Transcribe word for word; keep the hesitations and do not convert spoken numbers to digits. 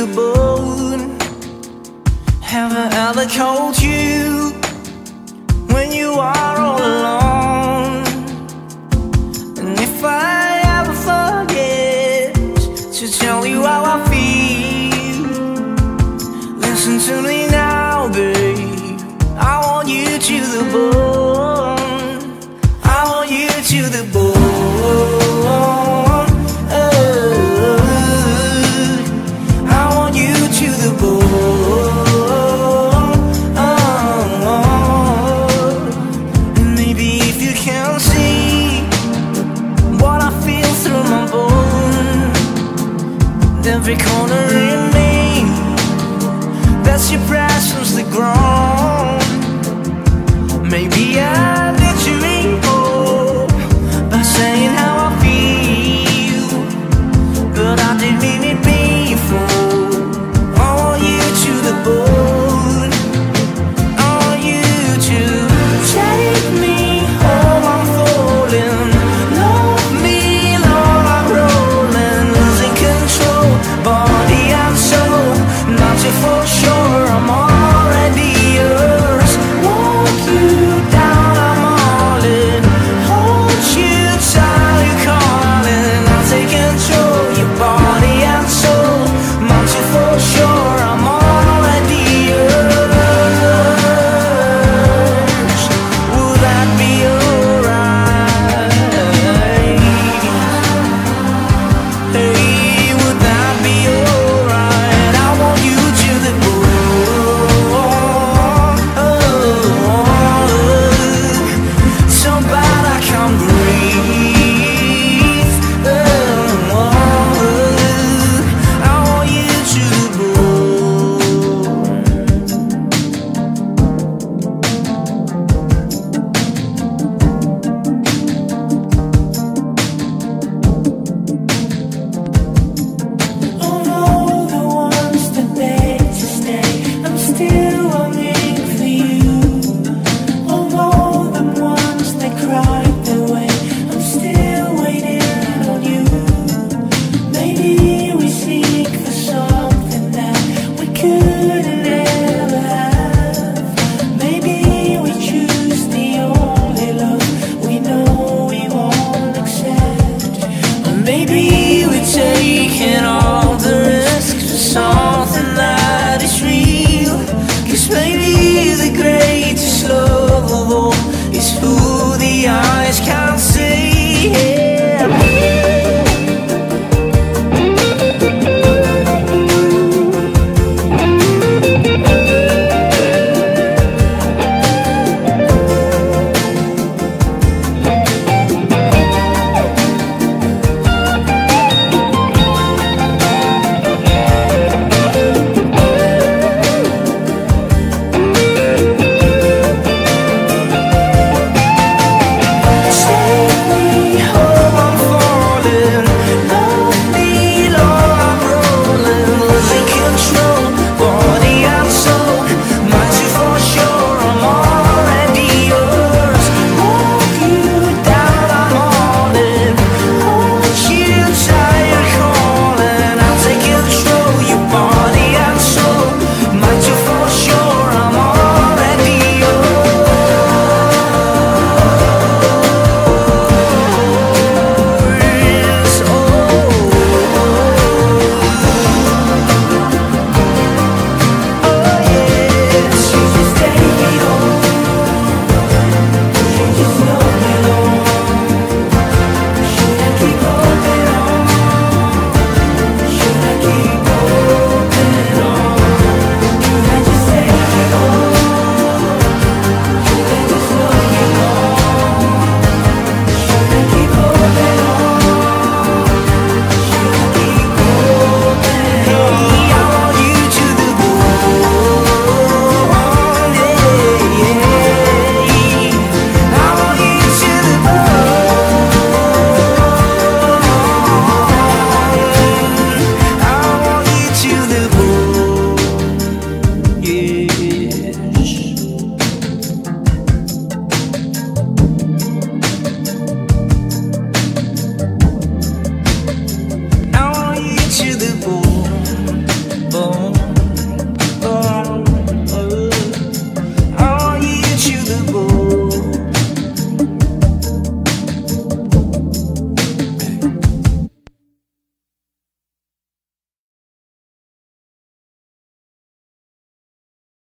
the bone. Have I ever called you when you are all alone? And if I ever forget to tell you how I feel, listen to me now, babe. I want you to the bone. I want you to the bone. Every corner in me, that's your presence, the ground. Maybe I let you go by saying how I feel, but I didn't mean it before. I want you to the bone. I want you to take me home, I'm falling. Love me, Lord, I'm rolling, losing control. Body and soul, not you for sure, I'm already yours. Walk you down, I'm all in. Hold you tight, you're calling. I'll take control, your body and soul, not you for sure, I'm already yours. Would that be alright? Hey, would that be alright? I want you to the bone. So bad I can't breathe. I want you to the Although the ones that beg to stay, I'm still longing for you. Although the ones that cried their way, I'm still waiting on you. Maybe we seek for something that we couldn't ever have. Maybe we choose the only love we know we won't accept. Or maybe we're taking all the risks for some.